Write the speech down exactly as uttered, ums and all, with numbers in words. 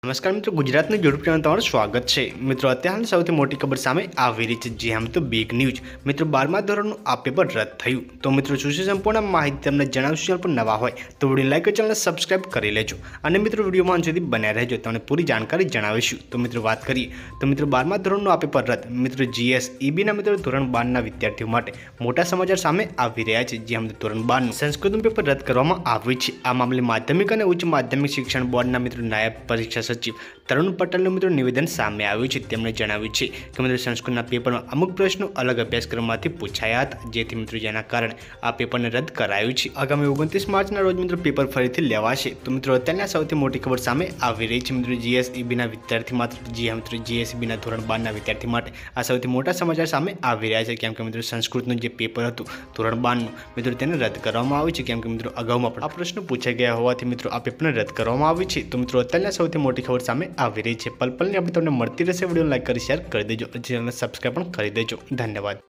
नमस्कार मित्रों, गुजरातનું YouTube channel તમારું સ્વાગત છે। મિત્રો અત્યારે સૌથી મોટી ખબર સામે આવી રહી છે। જી હા મિત્રો, બિગ ન્યૂઝ। મિત્રો બારમા ધોરણનું આ પેપર રદ થયું। તો મિત્રો શું છે સંપૂર્ણ માહિતી તમને જણાવશું। ચેનલ પર નવા હોય તો વિડીયો લાઈક અને ચેનલને સબસ્ક્રાઇબ કરી લેજો અને મિત્રો વિડીયોમાં અંત સુધી બન્યા રહેજો, તમને પૂરી જાણકારી જણાવીશું। તો મિત્રો વાત કરીએ તો મિત્રો બારમા ધોરણનું આ પેપર રદ। મિત્રો જીએસ ઈબીના મિત્રો ધોરણ બારના વિદ્યાર્થીઓ માટે મોટા સમાચાર સામે આવી રહ્યા છે। જી હા મિત્રો, ધોરણ બારનું સંસ્કૃતનું પેપર રદ કરવામાં આવ્યું છે। આ મામલે માધ્યમિક અને ઉચ્ચ માધ્યમિક શિક્ષણ બોર્ડના મિત્રો નાયબ પરીક્ષા સચિવ તરુણ પટેલનું મિત્રો નિવેદન સામે આવ્યું છે। તેમણે જણાવ્યું છે કે મિત્રો સંસ્કૃતના પેપરમાં અમુક પ્રશ્નો અલગ અભ્યાસક્રમમાંથી પૂછાયા હતા, જેથી મિત્રો જેના કારણે આ પેપરને રદ કરાયું છે। આગામી ઓગણત્રીસ માર્ચના રોજ મિત્રો પેપર ફરીથી લેવાશે। તો મિત્રો અત્યારના સૌથી મોટી ખબર સામે આવી રહી છે। મિત્રો જીએસઈબીના વિદ્યાર્થી માત્ર જી હા મિત્રો જીએસઈબીના ધોરણ બારના વિદ્યાર્થી માટે આ સૌથી મોટા સમાચાર સામે આવી રહ્યા છે, કેમ કે મિત્રો સંસ્કૃતનું જે પેપર હતું ધોરણ બારનું મિત્રો તેને રદ કરવામાં આવ્યું છે, કેમ કે મિત્રો અગાઉમાં પણ આ પ્રશ્નો પૂછાઈ ગયા હોવાથી મિત્રો આ પેપરને રદ કરવામાં આવ્યું છે। તો મિત્રો અત્યારના સૌથી મોટી ખબર સામે આવી રહી છે। પલ પલની આપણે તમને મળતી રહેશે। વિડીયો લાઈક કરી શેર કરી દેજો, ચેનલને સબસ્ક્રાઈબ પણ કરી દેજો। ધન્યવાદ।